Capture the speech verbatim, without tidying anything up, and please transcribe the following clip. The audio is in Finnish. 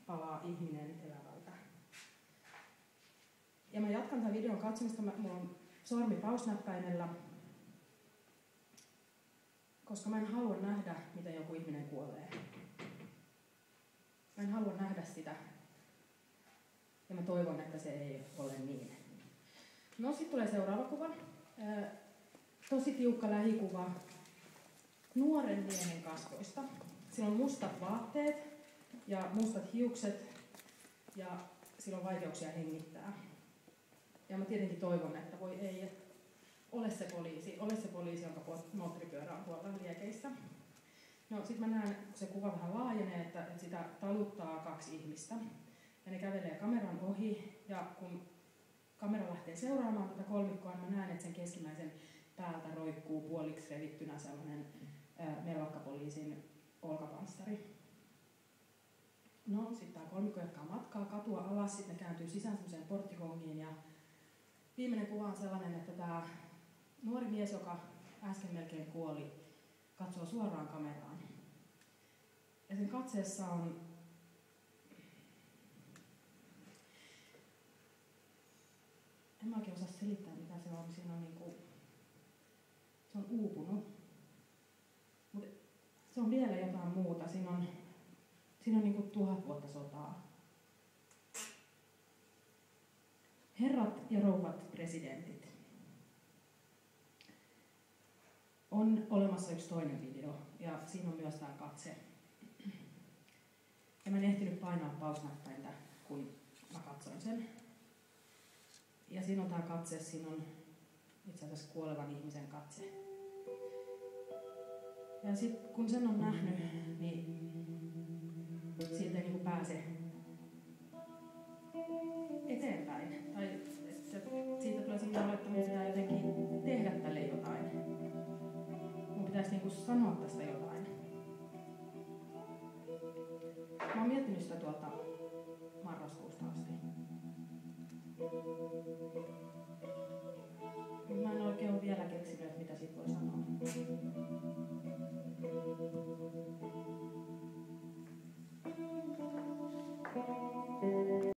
palaa ihminen elävältä. Ja mä jatkan tämän videon katsomista, mä, mulla on sormi pausnäppäimellä, koska mä en halua nähdä, miten joku ihminen kuolee. Mä en halua nähdä sitä. Ja mä toivon, että se ei ole niin. No sitten tulee seuraava kuva. Ää, tosi tiukka lähikuva nuoren miehen kasvoista. Sillä on mustat vaatteet ja mustat hiukset ja sillä on vaikeuksia hengittää. Ja mä tietenkin toivon, että voi ei, että ole se poliisi, ole se poliisi, jonka moottoripyörä on tuolla liekeissä. No sit mä näen, kun se kuva vähän laajenee, että, että sitä taluttaa kaksi ihmistä. Ja ne kävelee kameran ohi, ja kun kamera lähtee seuraamaan tätä kolmikkoa, niin mä näen, että sen keskimmäisen päältä roikkuu puoliksi revittynä sellainen ää, melakkapoliisin olkapanssari. No, sitten tämä kolmikko jatkaa matkaa katua alas, sitten ne kääntyy sisään semmoiseen porttikongiin, ja viimeinen kuva on sellainen, että tämä nuori mies, joka äsken melkein kuoli, katsoo suoraan kameraan. Ja sen katseessa on en mä oikein osaa selittää, mitä se on. Siinä on niinku, se on uupunut. Mutta se on vielä jotain muuta. Siinä on, siinä on niinku tuhat vuotta sotaa. Herrat ja rouvat presidentit. On olemassa yksi toinen video, ja siinä on myös tämä katse. Ja mä en ehtinyt painaa pausnäppäintä, kun mä katsoin sen. Ja siinä on tämä katse, siinä on itse asiassa kuolevan ihmisen katse. Ja sitten kun sen on nähnyt, niin siitä ei niinku pääse eteenpäin. Tai että siitä tulee sellainen olo, että mun pitää jotenkin tehdä tälle jotain. Mun pitäisi niinku sanoa tästä jotain. Mä oon miettinyt sitä tuolta